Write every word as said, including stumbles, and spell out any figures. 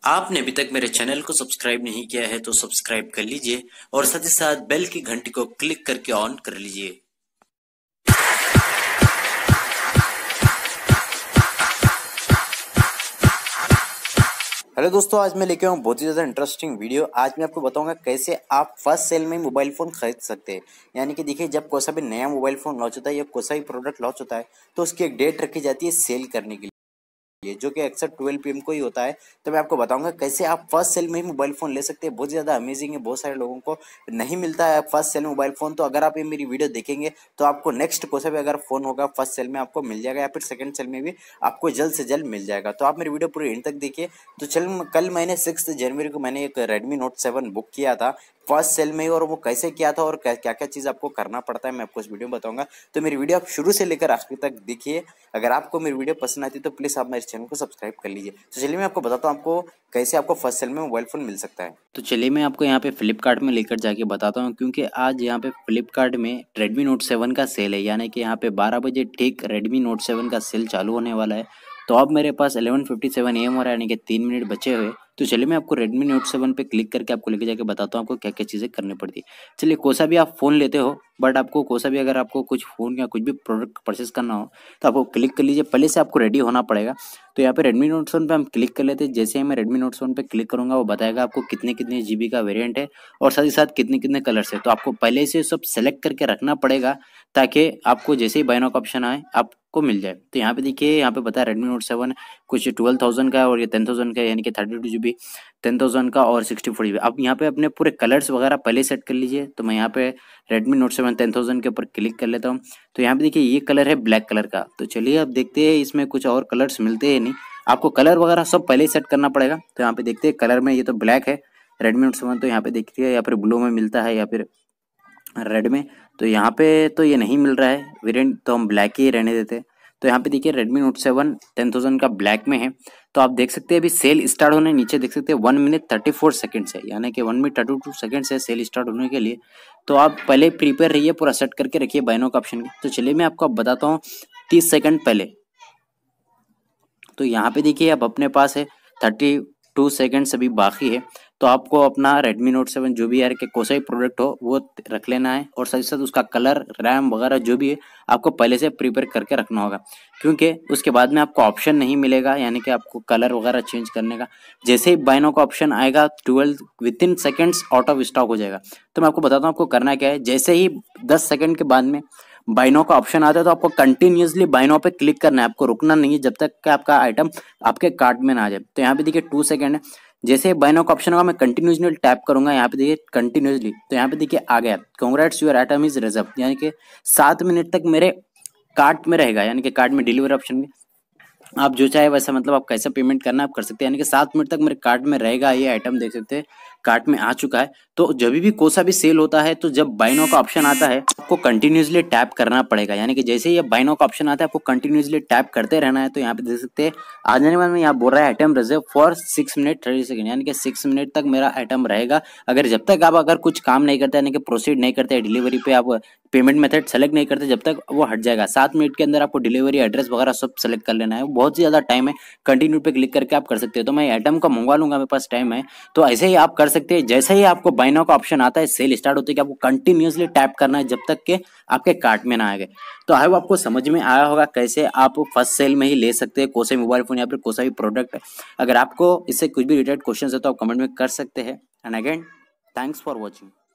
आपने अभी तक मेरे चैनल को सब्सक्राइब नहीं किया है तो सब्सक्राइब कर लीजिए और साथ ही साथ बेल की घंटी को क्लिक करके ऑन कर लीजिए। हेलो दोस्तों, आज मैं लेके आऊँ बहुत ही ज़्यादा इंटरेस्टिंग वीडियो। आज मैं आपको बताऊंगा कैसे आप फर्स्ट सेल में मोबाइल फ़ोन खरीद सकते हैं। यानी कि देखिए, जब कोई सा भी नया मोबाइल फ़ोन लॉन्च होता है या कोई सा भी प्रोडक्ट लॉन्च होता है तो उसकी एक डेट रखी जाती है सेल करने के लिए, ये जो कि अक्सर ट्वेल्व पी एम को ही होता है। तो मैं आपको बताऊंगा कैसे आप फर्स्ट सेल में ही मोबाइल फ़ोन ले सकते हैं। बहुत ज़्यादा अमेजिंग है, बहुत सारे लोगों को नहीं मिलता है फर्स्ट सेल में मोबाइल फ़ोन। तो अगर आप ये मेरी वीडियो देखेंगे तो आपको नेक्स्ट कोई सा भी अगर फ़ोन होगा फर्स्ट सेल में आपको मिल जाएगा या फिर सेकंड सेल में भी आपको जल्द से जल्द मिल जाएगा। तो आप मेरी वीडियो पूरी एंड तक देखिए। तो चल कल मैंने सिक्स जनवरी को मैंने एक रेडमी नोट सेवन बुक किया था फर्स्ट सेल में ही, और वो कैसे किया था और क्या क्या चीज़ आपको करना पड़ता है मैं आपको इस वीडियो में बताऊंगा। तो मेरी वीडियो आप शुरू से लेकर आखिर तक देखिए। अगर आपको मेरी वीडियो पसंद आती है तो प्लीज़ आप मेरे चैनल को सब्सक्राइब कर लीजिए। तो चलिए मैं आपको बताता हूँ आपको कैसे आपको फर्स्ट सेल में मोबाइल फ़ोन मिल सकता है। तो चलिए मैं आपको यहाँ पे फ्लिपकार्ट में लेकर जाके बताता हूँ, क्योंकि आज यहाँ पे फ्लिपकार्ट में रेडमी नोट सेवन का सेल है। यानी कि यहाँ पे बारह बजे ठीक रेडमी नोट सेवन का सेल चालू होने वाला है। तो अब मेरे पास eleven fifty seven A M हो रहा है, यानी कि तीन मिनट बचे हुए। तो चलिए मैं आपको रेडमी नोट सेवन पे क्लिक करके आपको लेके जाके बताता हूँ आपको क्या क्या चीज़ें करनी पड़ती है। चलिए, कोई सा भी आप फ़ोन लेते हो, बट आपको कोई सा भी अगर आपको कुछ फ़ोन या कुछ भी प्रोडक्ट परचेस करना हो तो आपको क्लिक कर लीजिए। पहले से आपको रेडी होना पड़ेगा। तो यहाँ पे रेडमी नोट सेवन पे हम क्लिक कर लेते हैं। जैसे ही मैं रेडमी नोट सेवन पे क्लिक करूँगा वो बताएगा आपको कितने कितने जीबी का वेरिएंट है और साथ ही साथ कितने कितने कलर्स है। तो आपको पहले से सब सेलेक्ट करके रखना पड़ेगा ताकि आपको जैसे ही बाय नाउ का ऑप्शन आए आपको मिल जाए। तो यहाँ पे देखिए, यहाँ पे बताया रेडमी नोट सेवन कुछ ट्वेल्व थाउजेंड का है और ये टेन थाउजेंड का है, यानी कि thirty two G B ten thousand का और सिक्सटी फोर जी बी। अब यहाँ पे अपने पूरे कलर्स वगैरह पहले सेट कर लीजिए। तो मैं यहाँ पे Redmi note seven ten thousand के ऊपर क्लिक कर लेता हूँ। तो यहाँ पे देखिए ये कलर है ब्लैक कलर का। तो चलिए अब देखते हैं, इसमें कुछ और कलर्स मिलते हैं नहीं, आपको कलर वगैरह सब पहले ही सेट करना पड़ेगा। तो यहाँ पे देखते हैं कलर में, ये तो ब्लैक है रेडमी नोट सेवन। तो यहाँ पे देखिए या फिर ब्लू में मिलता है या फिर रेड में। तो यहाँ पे तो ये नहीं मिल रहा है वेरिएंट, तो हम ब्लैक ही रहने देते हैं। तो यहाँ पे देखिए Redmi note seven ten thousand का ब्लैक में है। तो आप देख सकते हैं अभी सेल स्टार्ट होने, नीचे देख सकते हैं one minute thirty four seconds है, यानी कि one minute thirty two seconds है सेल स्टार्ट होने के लिए। तो आप पहले प्रिपेयर रहिए, पूरा सेट करके रखिए बाय नाउ का ऑप्शन। तो चलिए मैं आपको अब बताता हूँ तीस सेकंड पहले। तो यहाँ पे देखिए अब अपने पास है थर्टी टू सेकेंड्स अभी बाकी है। तो आपको अपना रेडमी नोट सेवन जो भी यार के कोई सा भी प्रोडक्ट हो वो रख लेना है और साथ ही साथ उसका कलर रैम वगैरह जो भी है आपको पहले से प्रिपेयर करके रखना होगा, क्योंकि उसके बाद में आपको ऑप्शन नहीं मिलेगा, यानी कि आपको कलर वगैरह चेंज करने का। जैसे ही बाय नाउ का ऑप्शन आएगा twelve within seconds out of stock हो जाएगा। तो मैं आपको बताता हूँ आपको करना क्या है। जैसे ही दस सेकेंड के बाद में बाय नाउ का ऑप्शन आता है तो आपको कंटिन्यूसली बाय नाउ पे क्लिक करना है, आपको रुकना नहीं है जब तक कि आपका आइटम आपके कार्ट में ना आ जाए। तो यहाँ पे देखिए टू सेकंड है। जैसे बाय नाउ का ऑप्शन होगा मैं कंटिन्यूसली टैप करूंगा, यहाँ पे देखिए कंटिन्यूसली। तो यहाँ पे देखिए आ गया congrats your item is reserve, यानी कि सात मिनट तक मेरे कार्ट में रहेगा, यानी कि कार्ट में डिलीवरी ऑप्शन में आप जो चाहे वैसा मतलब आप कैसा पेमेंट करना आप कर सकते हैं। यानी कि सात मिनट तक मेरे कार्ट में रहेगा ये आइटम, देख सकते हैं कार्ट में आ चुका है। तो जब भी कोई सा भी सेल होता है तो जब बाय नाउ का ऑप्शन आता है आपको कंटिन्यूसली टैप करना पड़ेगा, यानी कि जैसे ही बाय नाउ का ऑप्शन आता है आपको कंटिन्यूसली टैप करते रहना है। तो यहाँ पे देख सकते हैं आ जाने वाले में यहाँ बोल रहा है item reserve for six minute thirty second, यानी कि सिक्स मिनट तक मेरा आइटम रहेगा। अगर जब तक आप अगर कुछ काम नहीं करते, यानी कि प्रोसीड नहीं करते डिलीवरी पे, आप पेमेंट मेथड सेलेक्ट नहीं करते, जब तक वो हट जाएगा। सात मिनट के अंदर आपको डिलीवरी एड्रेस वगैरह सब सेलेक्ट कर लेना है। बहुत ही ज़्यादा टाइम है, कंटिन्यू पे क्लिक करके आप कर सकते हो। तो मैं आइटम का मंगवा लूंगा, मेरे पास टाइम है। तो ऐसे ही आप कर सकते हैं। जैसे ही आपको बाय नाउ का ऑप्शन आता है सेल स्टार्ट होती है कि आपको कंटिन्यूसली टैप करना है जब तक के आपके कार्ट में ना आ गए। तो आई होप आपको समझ में आया होगा कैसे आप फर्स्ट सेल में ही ले सकते हैं कोई सा मोबाइल फोन या फिर कोई सा भी प्रोडक्ट। अगर आपको इससे कुछ भी रिलेटेड क्वेश्चन है तो आप कमेंट में कर सकते हैं। And again thanks for watching.